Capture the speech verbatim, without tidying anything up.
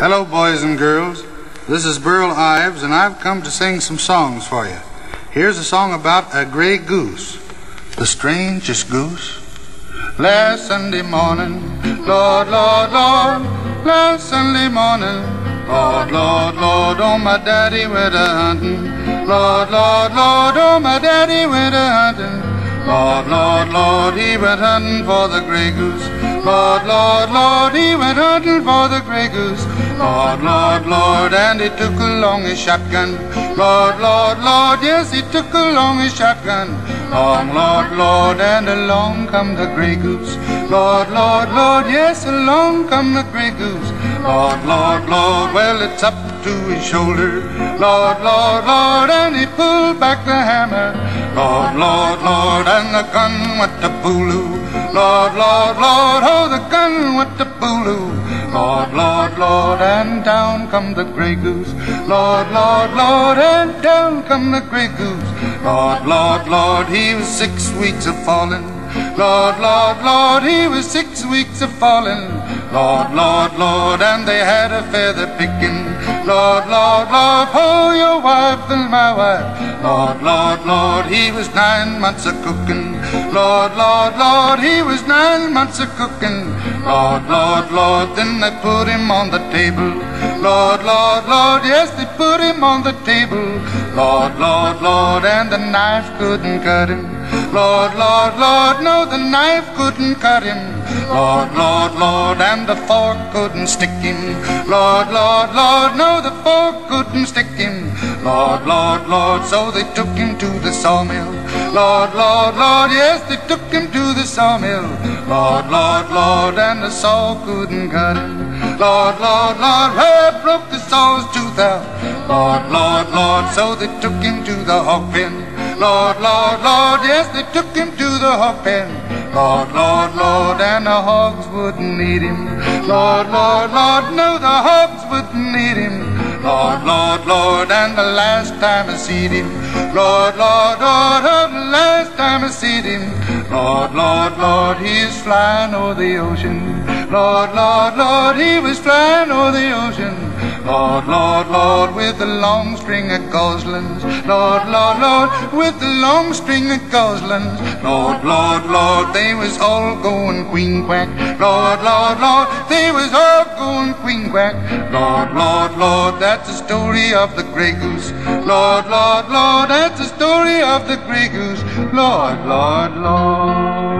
Hello, boys and girls. This is Burl Ives, and I've come to sing some songs for you. Here's a song about a gray goose, the strangest goose. Last Sunday morning, Lord, Lord, Lord, last Sunday morning, Lord, Lord, Lord, oh my daddy went a-hunting. Lord, Lord, Lord, oh my daddy went a-hunting. Lord, Lord, Lord, he went hunting for the gray goose. Lord, Lord, Lord, he went hunting for the gray goose. Lord, Lord, Lord, and he took along his shotgun. Lord, Lord, Lord, yes, he took along his shotgun. Long, Lord, Lord, and along come the gray goose. Lord, Lord, Lord, yes, along come the gray goose. Lord, Lord, Lord, well, it's up to his shoulder. Lord, Lord, Lord, and he pulled back the hammer. Lord, Lord, Lord, and the gun went to too-boo-loo. Lord, Lord, Lord, oh, the gun went to too-boo-loo. Lord, Lord, Lord, and down come the gray goose. Lord, Lord, Lord, and down come the gray goose. Lord, Lord, Lord, he was six weeks of falling. Lord, Lord, Lord, he was six weeks of falling. Lord, Lord, Lord, and they had a feather picking. Lord, Lord, Lord, oh, your wife and my wife. Lord, Lord, Lord, he was nine months of cooking. Lord, Lord, Lord, he was nine months of cooking. Lord, Lord, Lord, then they put him on the table. Lord, Lord, Lord, yes, they put him on the table. Lord, Lord, Lord, and the knife couldn't cut him. Lord, Lord, Lord, no, the knife couldn't cut him. Lord, Lord, Lord, and the fork couldn't stick him. Lord, Lord, Lord, no, the fork couldn't stick him. Lord, Lord, Lord, so they took him to the sawmill. Lord, Lord, Lord, yes, they took him to the sawmill. Lord, Lord, Lord, and the saw couldn't cut him. Lord, Lord, Lord, well, broke the saw's tooth out. Lord, Lord, Lord, so they took him to the hog pen. Lord, Lord, Lord, yes, they took him to the hog pen. Lord, Lord, Lord, and the hogs wouldn't eat him. Lord, Lord, Lord, no, the hogs wouldn't eat him. Lord, Lord, Lord, and the last time I seed him. Lord, Lord, Lord, oh, the last time I seed him. Lord, Lord, Lord, he is flying o'er the ocean. Lord, Lord, Lord, he was flying o'er the ocean. Lord, Lord, Lord, with the long string of goslings. Lord, Lord, Lord, with the long string of goslings. Lord, Lord, Lord, they was all going queen quack. Lord, Lord, Lord, they was all going queen quack. Lord, Lord, Lord, that's the story of the gray goose. Lord, Lord, Lord, that's the story of the gray goose. Lord, Lord, Lord.